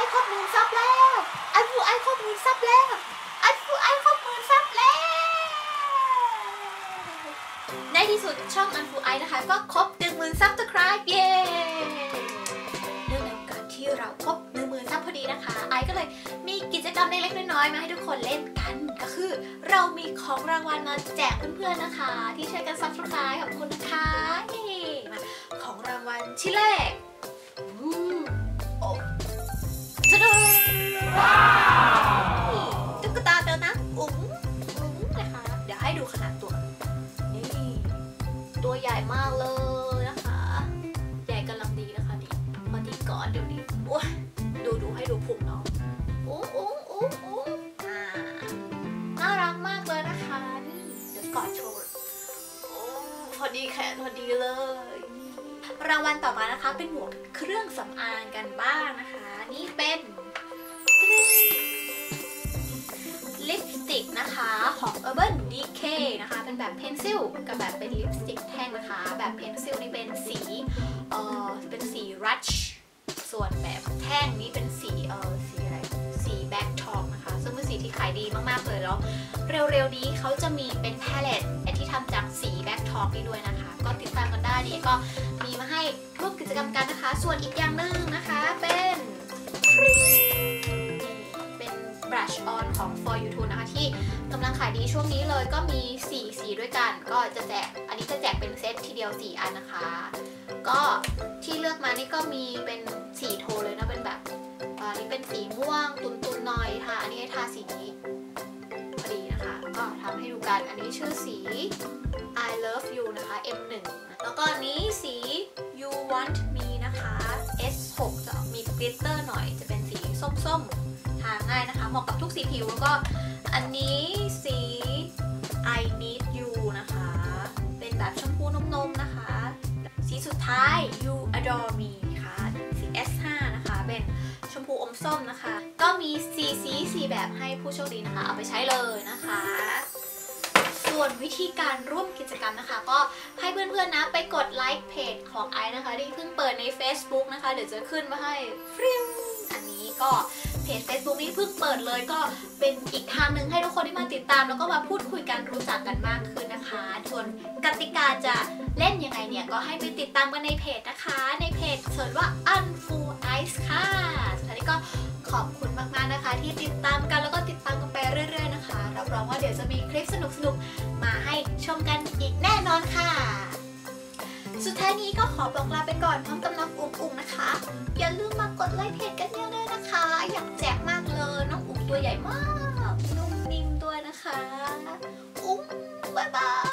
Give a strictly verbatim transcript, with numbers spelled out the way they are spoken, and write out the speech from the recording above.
ครบหมื่นซับแล้วอันฟูไอครบหมื่นซับแล้วอันฟูไอครบหมื่นซับแล้วในที่สุดช่องอันฟูไอนะคะก็ครบหนึ่งหมื่นซับสไครป์เย้เนื่องในโอกาสที่เราครบหนึ่งหมื่นซับพอดีนะคะไอก็เลยมีกิจกรรมเล็กๆน้อยๆมาให้ทุกคนเล่นกันก็คือเรามีของรางวัลมาแจกเพื่อนๆนะคะที่ช่วยกันซับสไครป์ขอบคุณนะคะมาของรางวัลชิ้นแรกโอ้ชะดตุ๊กตาเดินนะอุ๋งอุ๋งนะคะเดี๋ยวให้ดูขนาดตัวนี่ตัวใหญ่มากเลยนะคะใหญ่กำลังดีนะคะนี่พอดีก่อนเดี๋ยวนี้โอ้ยดูดูให้ดูพุงเนาะอุ๋งอุ๋งอุ๋งอุ๋งอ่าน่ารักมากเลยนะคะนี่เดี๋ยวกอดโชว์โอ้พอดีแขนพอดีเลยรางวัลต่อมานะคะเป็นหมวกเครื่องสำอางกันบ้างนะคะนี่เป็นลิปสติกนะคะของ Urban Decay นะคะเป็นแบบเพนซิลกับแบบเป็นลิปสติกแท่งนะคะแบบเพนซิลนี่เป็นสีเอ่อเป็นสีรัชส่วนแบบแท่งนี้เป็นสีเอ่อสีอะไรสีแบ็คทองนะคะซึ่งเป็นสีที่ขายดีมากๆเลยแล้วเร็วๆนี้เขาจะมีเป็นแพลเลตที่ทำจากสีแบ็คทองนี้ด้วยนะคะก็ติดตามกันได้เนี่ยก็มีมาให้ร่วมกิจกรรมกันนะคะส่วนอีกอย่างหนึ่งนะคะเป็นเป็น brush on ของ for you too นะคะที่กำลังขายดีช่วงนี้เลยก็มีสี่สีด้วยกันก็จะแจกอันนี้จะแจกเป็นเซตทีเดียวสี่อันนะคะก็ที่เลือกมานี่ก็มีเป็นสีโทนเลยนะเป็นแบบอันนี้เป็นสีม่วงตุนๆหน่อยค่ะอันนี้ให้ทาสีนี้พอดีนะคะก็ทำให้ดูกันอันนี้ชื่อสี I love you นะคะ เอ็ม หนึ่ง แล้วก็อันนี้สี you want me นะคะ เอส หก จะมีกลิตเตอร์หน่อยจะเป็นสีส้มๆทาง่ายนะคะเหมาะกับทุกสีผิวแล้วก็อันนี้สี I need you นะคะเป็นแบบชมพูนมๆนะคะสีสุดท้าย you adore me ค่ะสี เอส ห้า นะคะเป็นชมพูอมส้มนะคะก็มีสีสีสีแบบให้ผู้โชคดีนะคะเอาไปใช้เลยนะคะส่วนวิธีการร่วมกิจกรรมนะคะก็ให้เพื่อนๆนะไปกดไลค์เพจของไอซ์นะคะที่เพิ่งเปิดใน Facebook นะคะเดี๋ยวจะขึ้นมาให้ฟริ้งอันนี้ก็เพจ Facebook นี้เพิ่งเปิดเลยก็เป็นอีกทางหนึ่งให้ทุกคนที่มาติดตามแล้วก็มาพูดคุยกันรู้จักกันมากขึ้นนะคะส่วนกติกาจะเล่นยังไงเนี่ยก็ให้ไปติดตามกันในเพจนะคะในเพจเสิร์ชว่า Unfu Ice ค่ะสุดท้ายนี้ก็ขอบคุณมากๆนะคะที่ติดตามกันแล้วก็ติดตามกันไปเรื่อยๆนะคะรับรองว่าเดี๋ยวจะมีคลิปสนุกๆมาให้ชมกันอีกแน่นอนค่ะสุดท้ายนี้ก็ขอบอกลาไปก่อนพร้อมกับน้องอุ๋งอุ๋งนะคะอย่าลืมมากดไลค์เพจกันเยอะเลยนะคะอยากแจกมากเลยน้องอุ๋งตัวใหญ่มากนุ่มนิ่มด้วยนะคะอุ๋งบ๊ายบาย